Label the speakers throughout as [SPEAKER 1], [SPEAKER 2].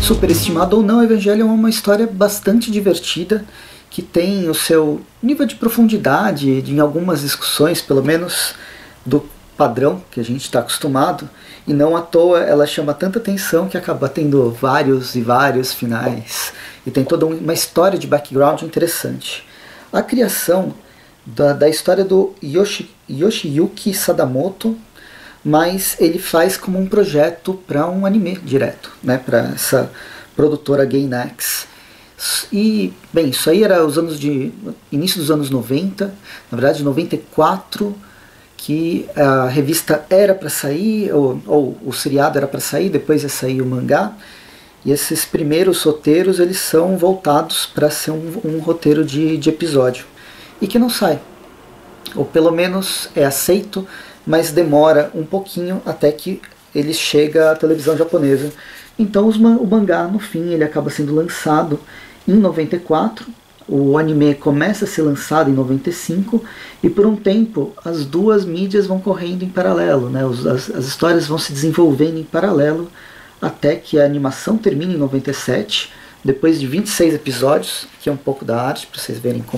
[SPEAKER 1] Superestimado ou não, Evangelion é uma história bastante divertida, que tem o seu nível de profundidade em algumas discussões, pelo menos do padrão que a gente está acostumado, e não à toa ela chama tanta atenção que acaba tendo vários e vários finais, e tem toda uma história de background interessante. A criação da história do Yoshiyuki Sadamoto, mas ele faz como um projeto para um anime direto, né, para essa produtora Gainax. E, bem, isso aí era início dos anos 90, na verdade 94, que a revista era para sair, ou o seriado era para sair, depois ia sair o mangá, e esses primeiros roteiros eles são voltados para ser um roteiro de episódio, e que não sai, ou pelo menos é aceito, mas demora um pouquinho até que ele chega à televisão japonesa. Então o mangá, no fim, ele acaba sendo lançado em 94, o anime começa a ser lançado em 95, e por um tempo as duas mídias vão correndo em paralelo, né? As histórias vão se desenvolvendo em paralelo, até que a animação termina em 97, depois de 26 episódios, que é um pouco da arte, para vocês verem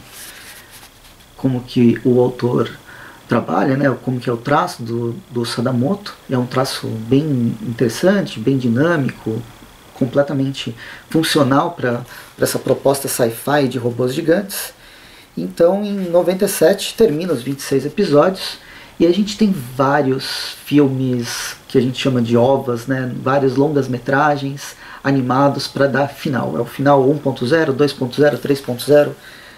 [SPEAKER 1] como que o autor trabalha, né, como que é o traço do Sadamoto. É um traço bem interessante, bem dinâmico, completamente funcional para essa proposta sci-fi de robôs gigantes. Então, em 97, termina os 26 episódios, e a gente tem vários filmes que a gente chama de OVAs, né, várias longas-metragens animados para dar final. É o final 1.0, 2.0, 3.0.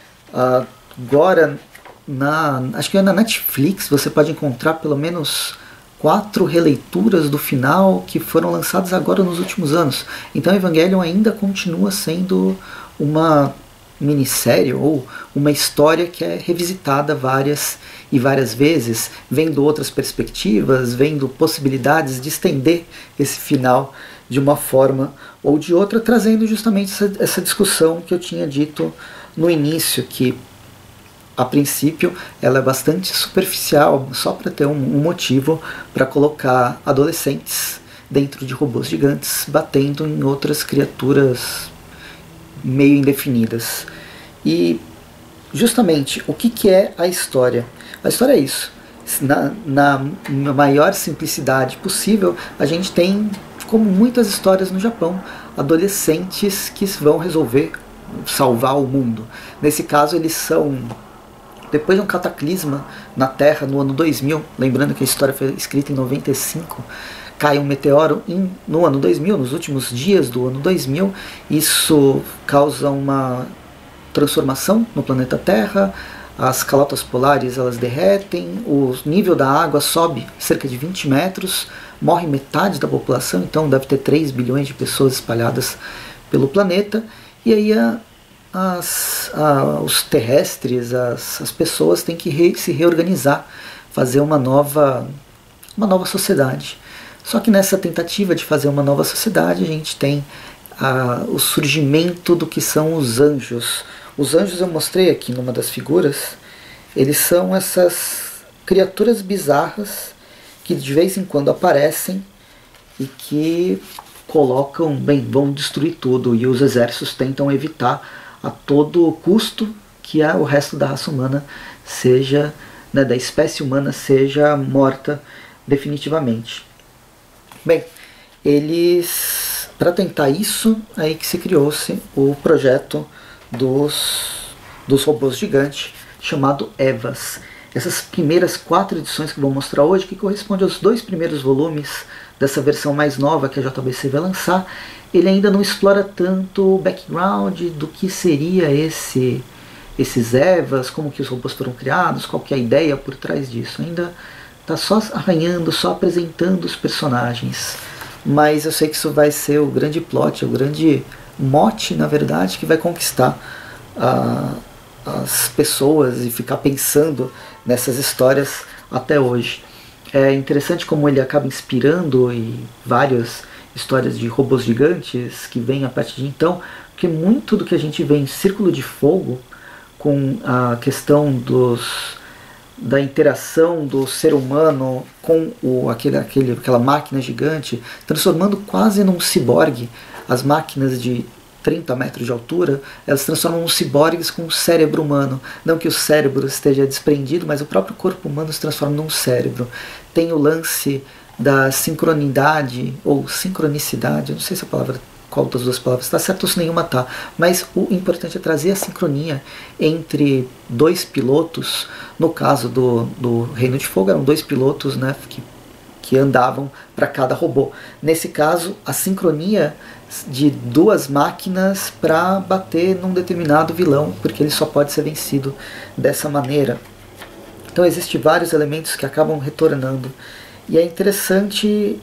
[SPEAKER 1] Agora, acho que na Netflix você pode encontrar pelo menos 4 releituras do final que foram lançadas agora nos últimos anos. Então Evangelion ainda continua sendo uma minissérie ou uma história que é revisitada várias e várias vezes, vendo outras perspectivas, vendo possibilidades de estender esse final de uma forma ou de outra, trazendo justamente essa discussão que eu tinha dito no início, que a princípio ela é bastante superficial, só para ter um motivo para colocar adolescentes dentro de robôs gigantes batendo em outras criaturas meio indefinidas. E justamente o que é a história? A história é isso. Na maior simplicidade possível, a gente tem, como muitas histórias no Japão, adolescentes que vão resolver salvar o mundo. Nesse caso, eles são, depois de um cataclisma na Terra no ano 2000, lembrando que a história foi escrita em 95, cai um meteoro no ano 2000, nos últimos dias do ano 2000, isso causa uma transformação no planeta Terra, as calotas polares elas derretem, o nível da água sobe cerca de 20 metros, morre metade da população, então deve ter 3 bilhões de pessoas espalhadas pelo planeta, e aí os terrestres, as pessoas têm que se reorganizar, fazer uma nova sociedade. Só que nessa tentativa de fazer uma nova sociedade, a gente tem o surgimento do que são os anjos. Os anjos eu mostrei aqui numa das figuras. Eles são essas criaturas bizarras que de vez em quando aparecem e que vão destruir tudo, e os exércitos tentam evitar a todo custo que o resto da raça humana seja, né, da espécie humana seja morta definitivamente. Bem, para tentar isso, aí que se criou-se o projeto dos robôs gigantes, chamado EVAs. Essas primeiras 4 edições que eu vou mostrar hoje, que correspondem aos 2 primeiros volumes dessa versão mais nova que a JBC vai lançar, ele ainda não explora tanto o background do que seria esses EVAs, como que os robôs foram criados, qual que é a ideia por trás disso. Ainda está só arranhando, só apresentando os personagens. Mas eu sei que isso vai ser o grande plot, o grande mote, na verdade, que vai conquistar as pessoas e ficar pensando nessas histórias até hoje. É interessante como ele acaba inspirando em várias histórias de robôs gigantes que vêm a partir de então, porque muito do que a gente vê em Círculo de Fogo, com a questão da interação do ser humano com aquela máquina gigante, transformando quase num ciborgue. As máquinas de 30 metros de altura, elas transformam os ciborgues com um cérebro humano. Não que o cérebro esteja desprendido, mas o próprio corpo humano se transforma num cérebro. Tem o lance da sincronidade, ou sincronicidade, eu não sei se a palavra, qual das duas palavras está certo ou se nenhuma está, mas o importante é trazer a sincronia entre dois pilotos. No caso do Reino de Fogo, eram dois pilotos, né, que andavam para cada robô. Nesse caso, a sincronia de duas máquinas para bater num determinado vilão, porque ele só pode ser vencido dessa maneira. Então existem vários elementos que acabam retornando. E é interessante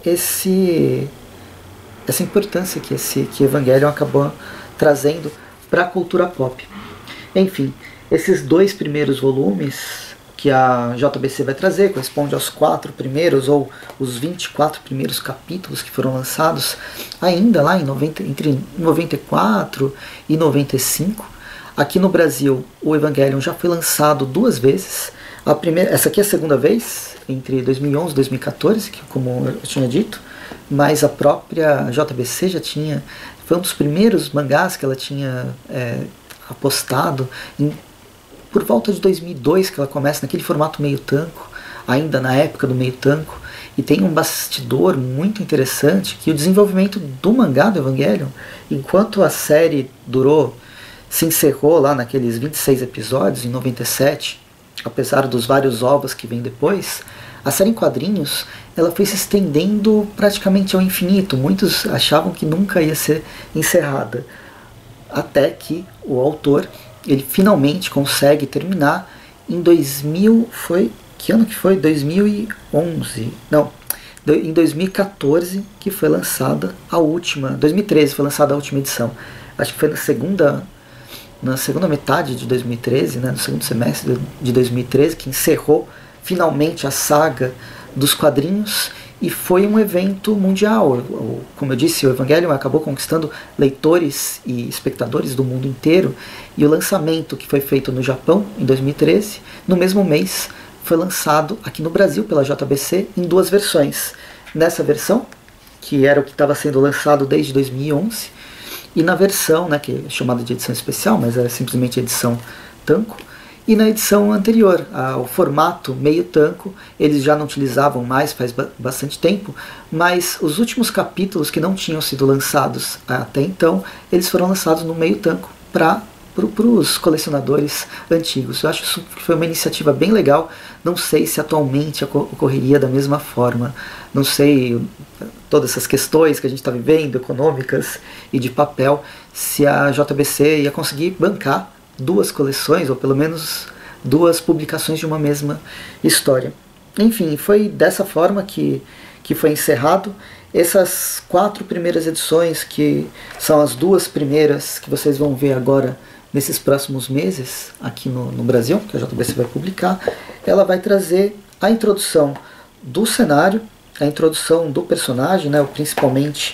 [SPEAKER 1] essa importância que Evangelion acabou trazendo para a cultura pop. Enfim, esses 2 primeiros volumes que a JBC vai trazer corresponde aos 4 primeiros ou os 24 primeiros capítulos que foram lançados ainda lá entre 94 e 95. Aqui no Brasil, o Evangelion já foi lançado 2 vezes. Essa aqui é a segunda vez, entre 2011 e 2014, que, como eu tinha dito, mas a própria JBC já tinha, foi um dos primeiros mangás que ela tinha apostado, por volta de 2002 que ela começa naquele formato meio tanco, ainda na época do meio tanco, e tem um bastidor muito interessante, que o desenvolvimento do mangá do Evangelion, enquanto a série se encerrou lá naqueles 26 episódios, em 97, apesar dos vários ovos que vem depois, a série em quadrinhos ela foi se estendendo praticamente ao infinito. Muitos achavam que nunca ia ser encerrada, até que o autor ele finalmente consegue terminar em 2000, que ano que foi? 2011, não, em 2014 que foi lançada a última, 2013 foi lançada a última edição, acho que foi na segunda metade de 2013, né, no segundo semestre de 2013, que encerrou finalmente a saga dos quadrinhos, e foi um evento mundial. Como eu disse, o Evangelion acabou conquistando leitores e espectadores do mundo inteiro, e o lançamento que foi feito no Japão em 2013, no mesmo mês foi lançado aqui no Brasil pela JBC em 2 versões. Nessa versão, que era o que estava sendo lançado desde 2011, e na versão, né, que é chamada de edição especial, mas era simplesmente edição tanco, e na edição anterior, o formato meio tanco, eles já não utilizavam mais faz bastante tempo, mas os últimos capítulos que não tinham sido lançados até então, eles foram lançados no meio tanco para os colecionadores antigos. Eu acho isso que foi uma iniciativa bem legal. Não sei se atualmente ocorreria da mesma forma. Não sei, todas essas questões que a gente está vivendo, econômicas e de papel, se a JBC ia conseguir bancar 2 coleções, ou pelo menos 2 publicações de uma mesma história. Enfim, foi dessa forma que foi encerrado. Essas 4 primeiras edições, que são as 2 primeiras que vocês vão ver agora nesses próximos meses aqui no Brasil, que a JBC vai publicar, ela vai trazer a introdução do cenário, a introdução do personagem, né, principalmente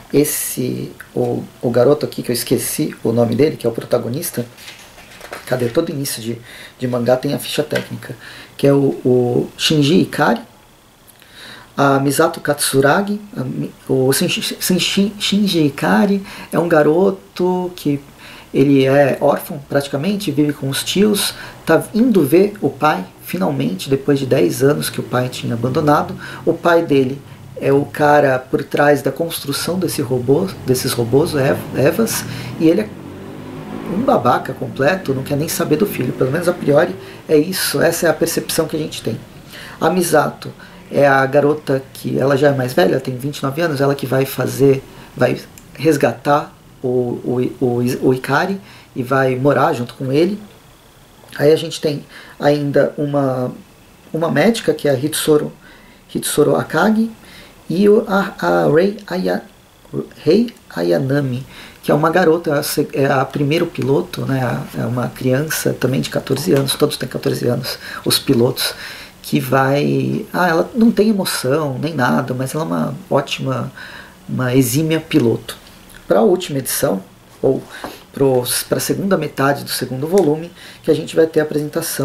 [SPEAKER 1] o garoto aqui que eu esqueci o nome dele, que é o protagonista. Cadê? Todo início de mangá tem a ficha técnica, que é o Shinji Ikari, a Misato Katsuragi. O Shinji Ikari é um garoto que ele é órfão praticamente, vive com os tios, está indo ver o pai finalmente, depois de 10 anos que o pai tinha abandonado. O pai dele é o cara por trás da construção desses robôs Evas, e ele é um babaca completo, não quer nem saber do filho, pelo menos a priori é isso, essa é a percepção que a gente tem. A Misato é a garota que ela já é mais velha, tem 29 anos, ela que vai resgatar o Ikari e vai morar junto com ele. Aí a gente tem ainda uma médica, que é a Hitsuru Akagi, e a Rei Ayanami, que é uma garota, é a primeiro piloto, né, é uma criança também de 14 anos, todos têm 14 anos, os pilotos, que vai... ela não tem emoção, nem nada, mas ela é uma exímia piloto. Para a última edição, ou para a segunda metade do segundo volume, que a gente vai ter a apresentação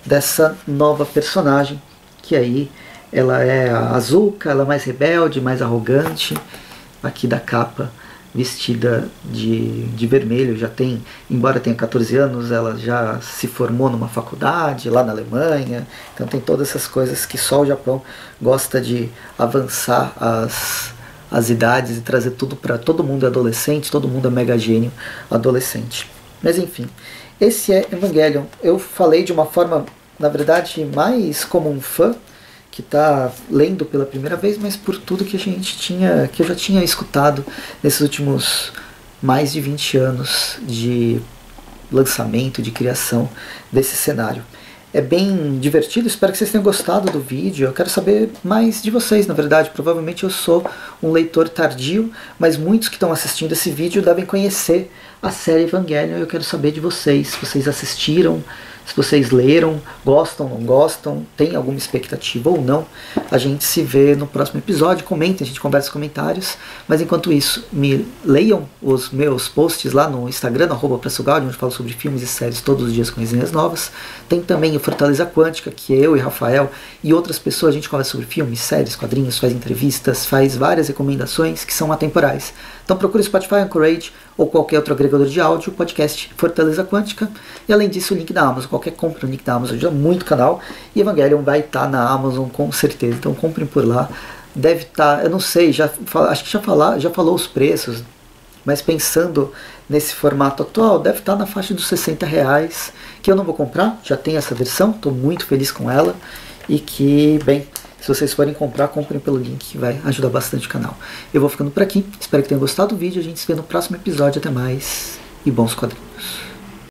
[SPEAKER 1] dessa nova personagem, que aí ela é a Azuka, ela é mais rebelde, mais arrogante, aqui da capa, vestida de vermelho, já tem, embora tenha 14 anos, ela já se formou numa faculdade lá na Alemanha, então tem todas essas coisas que só o Japão gosta de avançar as idades e trazer tudo para todo mundo adolescente, todo mundo é mega gênio adolescente. Mas enfim, esse é Evangelion. Eu falei de uma forma, na verdade, mais como um fã que está lendo pela primeira vez, mas por tudo que eu já tinha escutado nesses últimos mais de 20 anos de lançamento, de criação desse cenário. É bem divertido, espero que vocês tenham gostado do vídeo. Eu quero saber mais de vocês, na verdade. Provavelmente eu sou um leitor tardio, mas muitos que estão assistindo esse vídeo devem conhecer a série Evangelion. Eu quero saber de vocês, se vocês assistiram, se vocês leram, gostam, não gostam, tem alguma expectativa ou não. A gente se vê no próximo episódio, comentem, a gente conversa nos comentários. Mas enquanto isso, me leiam os meus posts lá no Instagram, no @pressogaudi, onde eu falo sobre filmes e séries todos os dias com resenhas novas. Tem também o Fortaleza Quântica, que eu e Rafael e outras pessoas, a gente conversa sobre filmes, séries, quadrinhos, faz entrevistas, faz várias recomendações que são atemporais. Então procure Spotify, Anchorage ou qualquer outro agregador de áudio, podcast Fortaleza Quântica. E além disso, o link da Amazon. Qualquer compra no link da Amazon ajuda muito o canal. E Evangelion vai estar na Amazon com certeza. Então comprem por lá. Deve estar, eu não sei, acho que já falou os preços, mas pensando nesse formato atual, deve estar na faixa dos R$60, que eu não vou comprar, já tem essa versão, estou muito feliz com ela. E que, bem, se vocês forem comprar, comprem pelo link, que vai ajudar bastante o canal. Eu vou ficando por aqui, espero que tenham gostado do vídeo, a gente se vê no próximo episódio, até mais, e bons quadrinhos.